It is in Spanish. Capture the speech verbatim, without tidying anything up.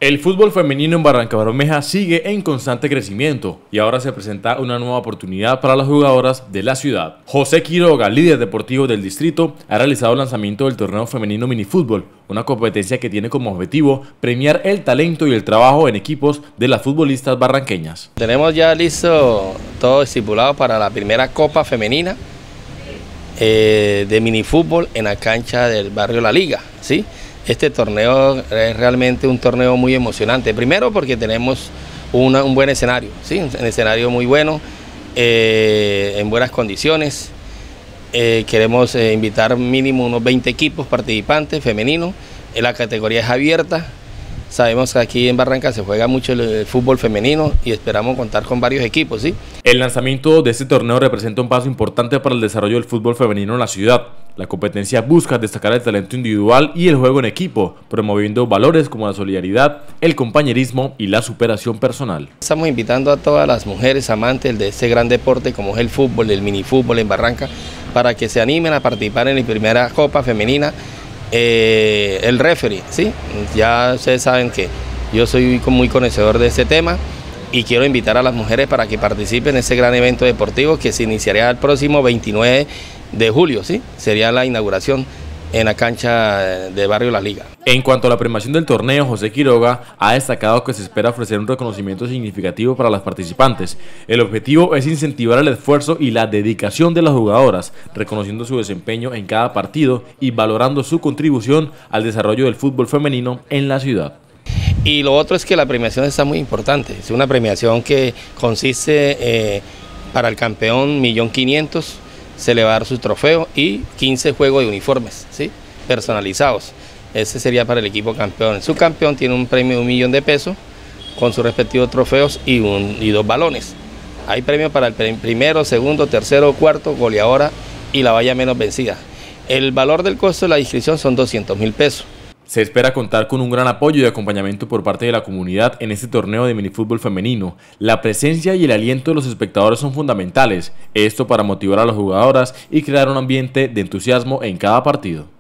El fútbol femenino en Barrancabermeja sigue en constante crecimiento y ahora se presenta una nueva oportunidad para las jugadoras de la ciudad. José Quiroga, líder deportivo del distrito, ha realizado el lanzamiento del torneo femenino minifútbol, una competencia que tiene como objetivo premiar el talento y el trabajo en equipos de las futbolistas barranqueñas. Tenemos ya listo todo estipulado para la primera copa femenina eh, de minifútbol en la cancha del barrio La Liga, ¿sí? Este torneo es realmente un torneo muy emocionante, primero porque tenemos una, un buen escenario, ¿sí? Un escenario muy bueno, eh, en buenas condiciones. Eh, queremos eh, invitar mínimo unos veinte equipos participantes femeninos, eh, la categoría es abierta, sabemos que aquí en Barranca se juega mucho el, el fútbol femenino y esperamos contar con varios equipos, ¿sí? El lanzamiento de este torneo representa un paso importante para el desarrollo del fútbol femenino en la ciudad. La competencia busca destacar el talento individual y el juego en equipo, promoviendo valores como la solidaridad, el compañerismo y la superación personal. Estamos invitando a todas las mujeres amantes de este gran deporte como es el fútbol, el minifútbol en Barranca, para que se animen a participar en la primera copa femenina. Eh, el referee, ¿sí? Ya ustedes saben que yo soy muy conocedor de este tema y quiero invitar a las mujeres para que participen en este gran evento deportivo que se iniciaría el próximo veintinueve de julio, ¿sí? Sería la inauguración en la cancha de barrio La Liga. En cuanto a la premiación del torneo, José Quiroga ha destacado que se espera ofrecer un reconocimiento significativo para las participantes. El objetivo es incentivar el esfuerzo y la dedicación de las jugadoras, reconociendo su desempeño en cada partido y valorando su contribución al desarrollo del fútbol femenino en la ciudad. Y lo otro es que la premiación está muy importante, es una premiación que consiste eh, para el campeón un millón quinientos mil, se le va a dar su trofeo y quince juegos de uniformes, ¿sí? Personalizados. Ese sería para el equipo campeón. El subcampeón tiene un premio de un millón de pesos con sus respectivos trofeos y, un, y dos balones. Hay premios para el primero, segundo, tercero, cuarto, goleadora y la valla menos vencida. El valor del costo de la inscripción son doscientos mil pesos. Se espera contar con un gran apoyo y acompañamiento por parte de la comunidad en este torneo de minifútbol femenino. La presencia y el aliento de los espectadores son fundamentales, esto para motivar a las jugadoras y crear un ambiente de entusiasmo en cada partido.